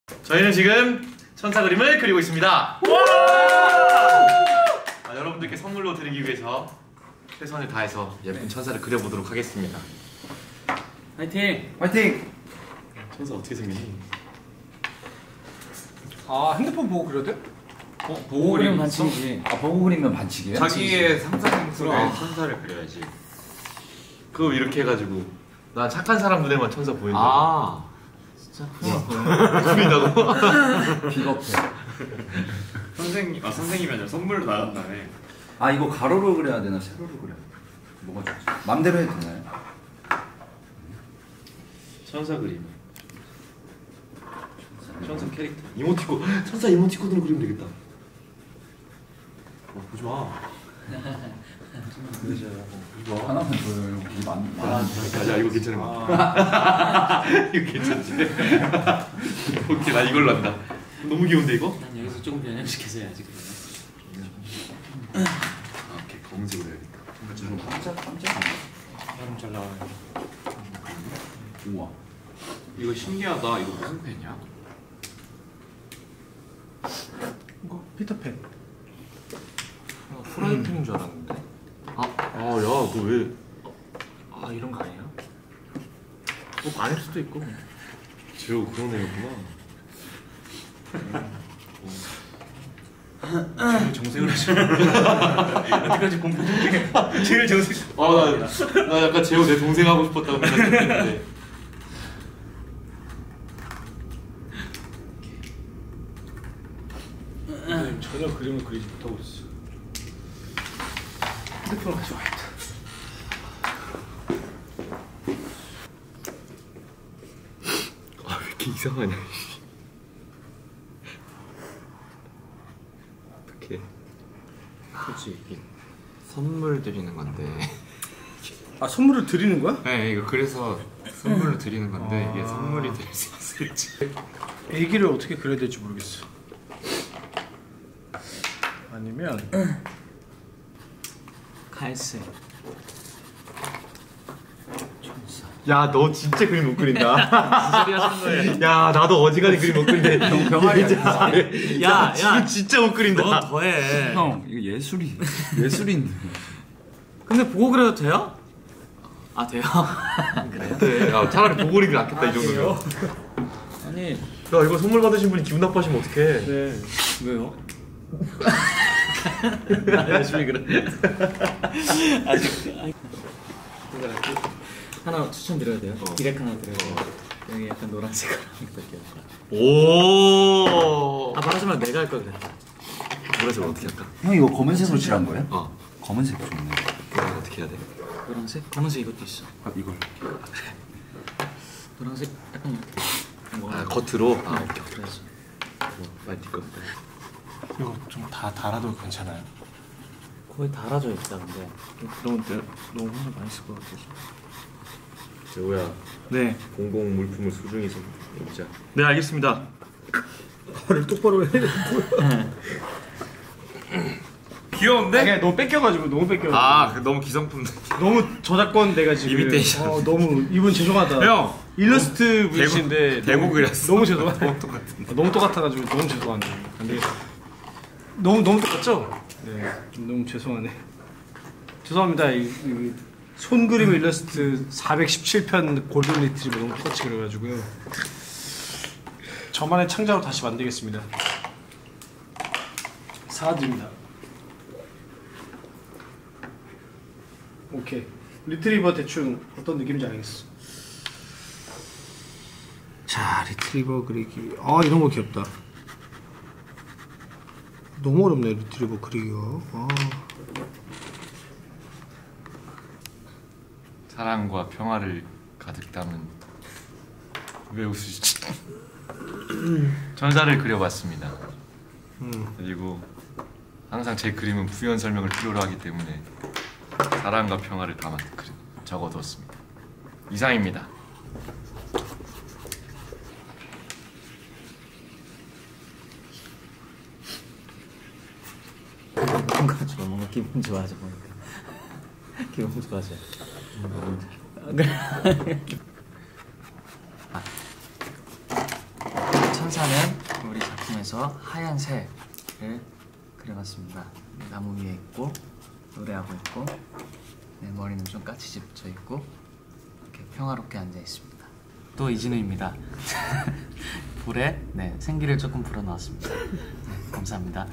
저희는 지금 천사 그림을 그리고 있습니다. 여러분들께 선물로 드리기 위해서 최선을 다해서 예쁜 천사를 그려보도록 하겠습니다. 화이팅! 화이팅! 천사 어떻게 생기지? 아, 핸드폰 보고 그려도 돼? 보고 그리면 반칙이지. 아, 보고 그리면 반칙이에요? 자기의 상상 속에 천사를 그려야지. 그거 이렇게 해가지고 난 착한 사람 눈에만 천사 보인다. 아 진짜 보인다고? 비겁해. 선생님이 아니라 선물로 나간다네. 아, 이거 가로로 그려야 되나 세로로 그려야 되나? 뭐가 좋지? 맘대로 해도 되나요? 천사 그림. 천사 캐릭터. 이모티콘. 천사 이모티콘으로 그리면 되겠다. 보지 마. 보지 마. 하나만 줘요. 이거 야, 이거 괜찮은 거. 이거 괜찮지? 오케이, 나 이걸로 한다. 너무 귀여운데 이거? 난 여기서 조금 변형시켜서 해야지. 오케이, 검은색으로 해야겠다. 깜짝. 나름 잘 나와요. 우와. 이거 신기하다. 이거 무슨 펜이야? 이거 피터팬. 프라이팬인 줄 알았는데. 야, 너 왜? 이런 거 아니에요? 뭐 아닐 수도 있고. 재호 그런 애였구나. 정색을 하시네. 어디까지 공부 중에 제일 정색. 나 약간 재호 내 동생 하고 싶었다고 생각했는데. 전혀 그림을 그리지 못하고 있어. 핸드폰을 가져와야겠다. 왜 이렇게 이상하냐. 어떡해. 그렇지. 선물 드리는 건데. 아, 선물을 드리는 거야? 네, 이거 그래서 선물로 드리는 건데 이게 선물이 될 수 있을지. 애기를 어떻게 그려야 될지 모르겠어. 아니면 갈색. 야, 너 진짜 그림 못 그린다. 소리 하시는 거예요? 야, 나도 어지간히 그림 못 그린데. 병아리 야, 지금 진짜 못 그린다. 너 더해. 형, 이거 예술인데. 근데 보고 그려도 돼요? 아 돼요? 그래요? 네, 야, 차라리 보고 그리기 낫겠다 이 정도면. 아니 야, 이거 선물 받으신 분이 기분 나빠지면 어떡해. 네. 왜요? 열심히 그래. 아직 하나 추천드려야 돼요. 디렉 하나 드려야 돼요. 여기 약간 노란색으로 할게요. 오. 아 말하지 말고 내가 할 걸 그래. 노란색 어떻게 할까? 형, 이거 검은색으로 칠한 거예요? 어. 검은색 좋네. 그럼 어떻게 해야 돼? 노란색? 노란색 이것도 있어. 아, 이걸. 노란색 약간 이렇게. 겉으로. 오케이. 그래서 많이 띠껍다. 이거 좀 다 달아도 괜찮아요? 거의 달아져 있다 근데 너무 혼자 많이 쓸 것 같아서. 재호야, 네. 공공 물품을 소중히 여기자. 네, 알겠습니다. 말을 똑바로 해. 귀여운데? 그냥 너무 뺏겨가지고 너무 뺏겨. 너무 기성품. 너무 저작권 내가 지금. 이미테이션. 너무 이분 죄송하다. 형, 일러스트 분이신데 대고 그렸어. 너무 죄송하다. 너무 똑같은데. 너무 똑같아가지고 너무 죄송한데. 안 되겠다. 너무 똑같죠? 네. 너무 죄송하네. 죄송합니다. 이 손그림 일러스트 417편 골든 리트리버 너무 똑같이 그려가지고요. 저만의 창작으로 다시 만들겠습니다. 사드립니다. 오케이. 리트리버 대충 어떤 느낌인지 알겠어. 자, 리트리버 그리기. 아, 이런 거 귀엽다. 너무 어렵네, 리트리버 그리기가. 사랑과 평화를 가득 담은. 왜 웃으시지? 천사를 그려봤습니다. 그리고 항상 제 그림은 부연 설명을 필요로 하기 때문에 사랑과 평화를 담아 적어두었습니다. 이상입니다. 뭔가 기분 좋아져 보니까. 기분 좋아져. 천사는 우리 작품에서 하얀 새를 그려봤습니다. 나무 위에 있고 노래하고 있고 네, 머리는 좀 까치지 붙여 있고 이렇게 평화롭게 앉아 있습니다. 또 이진우입니다. 볼에 네, 생기를 조금 불어넣었습니다. 네, 감사합니다.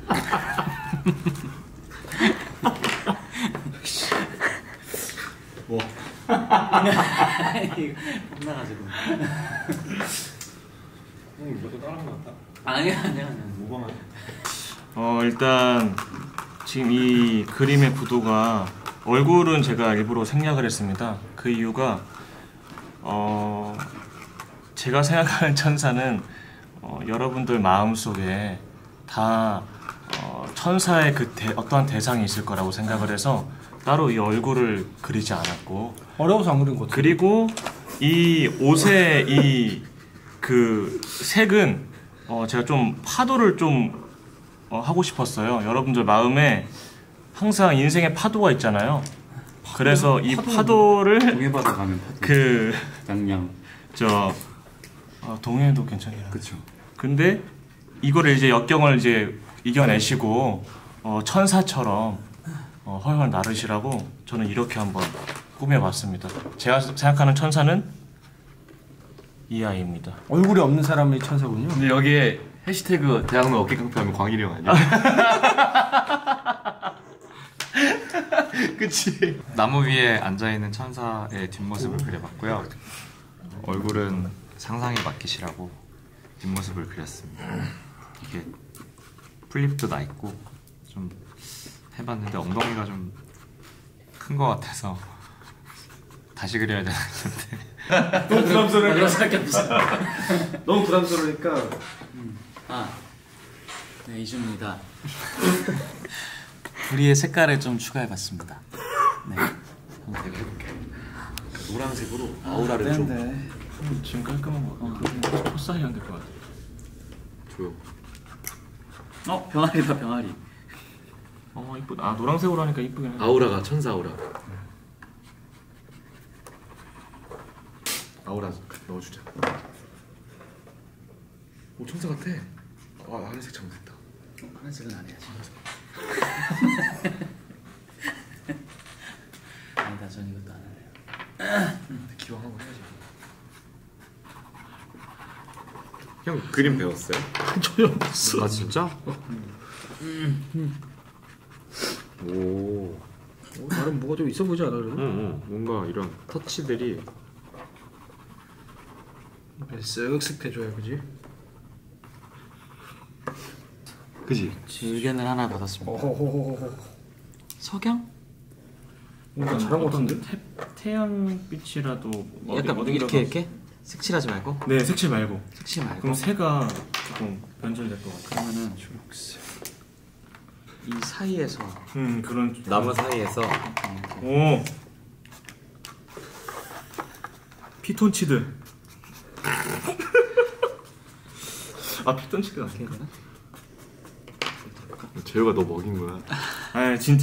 뭐? 혼나가지고. 형이 이것도 따라한 것 같다. 아니야. 모방하네. 일단 지금 이 그림의 구도가 얼굴은 제가 일부러 생략을 했습니다. 그 이유가 제가 생각하는 천사는 여러분들 마음속에 다 천사의 그 어떠한 대상이 있을 거라고 생각을 해서 따로 이 얼굴을 그리지 않았고 어려워서 안 그린 것 같아요. 그리고 이 옷의 이 그 색은 제가 좀 파도를 좀 하고 싶었어요. 여러분들 마음에 항상 인생의 파도가 있잖아요. 그래서 이 파도를 동해바다 가면 파도. 그 양양. 동해도 괜찮아요. 그렇죠. 근데 이거를 이제 역경을 이제 이겨내시고 천사처럼 헐헐 나르시라고 저는 이렇게 한번 꾸며봤습니다. 제가 생각하는 천사는 이 아이입니다. 얼굴이 없는 사람이 천사군요. 근데 여기에 해시태그 대학로 어깨 깡패하면 광일이 형 아니야? 그치? 나무 위에 앉아있는 천사의 뒷모습을 그려봤고요. 얼굴은 상상에 맡기시라고 뒷모습을 그렸습니다. 이게 플립도 나 있고 좀 해봤는데 엉덩이가 좀 큰 것 같아서 다시 그려야 되는데 너무 부담스러우니까. 너무 부담스러우니까. 네, 이준입니다. 우리의 색깔을 좀 추가해봤습니다. 네, 한번 내가 해볼게. 노란색으로 아우라를 좀. 지금 깔끔한 거 같아요. 초사이 안 될 것 같아요. 조용. 병아리다, 병아리. 이쁘다. 노란색으로 하니까 이쁘긴 해. 아우라가 천사 아우라. 아우라 넣어주자. 오 천사 같아. 하늘색 잘못했다. 하늘색은 안 해야지. 아니다, 전 이것도 안 할래요. 기왕 한번 해야지. 형 그림 배웠어요? 전혀 없어. 아 진짜? 오. 나름 뭐가 좀 있어 보이지 않아 그래도? 응. 뭔가 이런 터치들이 쓱쓱 해줘야 그지? 그지? 제 의견을 하나 받았습니다. 어허허허허. 석양? 뭔가 잘한 것 같은데? 태양빛이라도 약간 이렇게 색칠하지 말고? 네, 색칠 말고. 색칠 말고. 그럼 새가 조금 변절될 것 같아요. 그러면은 이 사이에서 그런 나무 사이에서 오 피톤치드. 피톤치드 이렇게 해야 되나? 재호가 너 먹인 거야. 진짜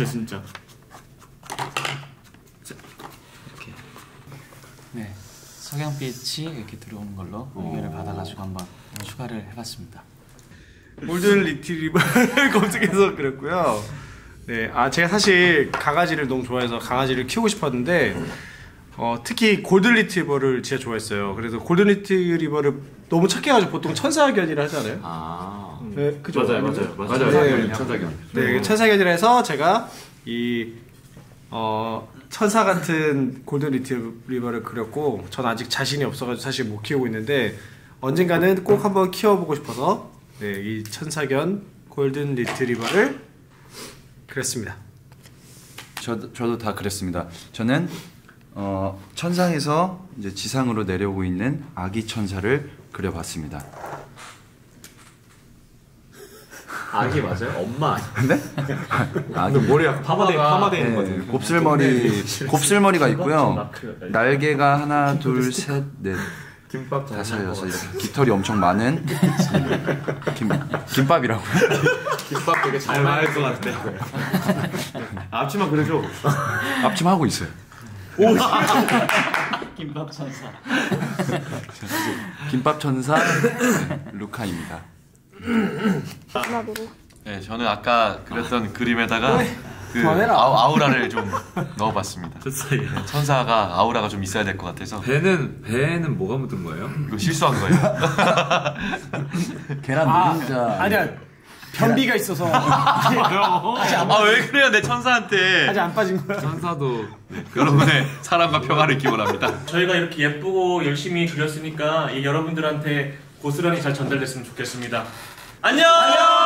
이렇게. 네, 석양빛이 이렇게 들어오는 걸로 의견을 받아가지고 한번 추가를 해봤습니다. 골든 리트리버를 검색해서 그렸고요. 네, 제가 사실 강아지를 너무 좋아해서 강아지를 키우고 싶었는데 특히 골든 리트리버를 진짜 좋아했어요. 그래서 골든 리트리버를 너무 착해가지고 보통 천사견이라 하잖아요. 네, 그죠? 맞아요. 네, 천사견. 네, 천사견이라 해서 제가 이 천사 같은 골든 리트리버를 그렸고 전 아직 자신이 없어가지고 사실 못 키우고 있는데 언젠가는 꼭 한번 키워보고 싶어서 네, 이 천사견 골든 리트리버를 그렸습니다. 저도 다 그랬습니다. 저는 천상에서 이제 지상으로 내려오고 있는 아기 천사를 그려봤습니다. 아기 맞아요? 엄마. 네? 아기 머리가 파마돼 있는 거 네, 같아요. 곱슬머리가 있고요. 날개가 하나, 둘, 셋, 넷, 김밥 다섯, 여섯 이렇게 깃털이 엄청 많은 김밥이라고요? 김밥 되게 잘 말할 것 같은데. 앞치마 그려줘. 앞치마 하고 있어요. 오. 김밥 천사. 김밥 천사 루카입니다. 네, 저는 아까 그렸던 그림에다가 그 그만해라. 아우라를 좀 넣어봤습니다. 됐어요. 네, 천사가 아우라가 좀 있어야 될 것 같아서 배에는 뭐가 묻은 거예요? 이거 실수한 거예요. 계란 노른자. 아니야. 변비가 있어서 아 왜 그래요 내 천사한테. 아직 안 빠진 거야. 천사도 여러분의 사랑과 평화를 기원합니다. 저희가 이렇게 예쁘고 열심히 그렸으니까 이 여러분들한테 고스란히 잘 전달됐으면 좋겠습니다. 안녕!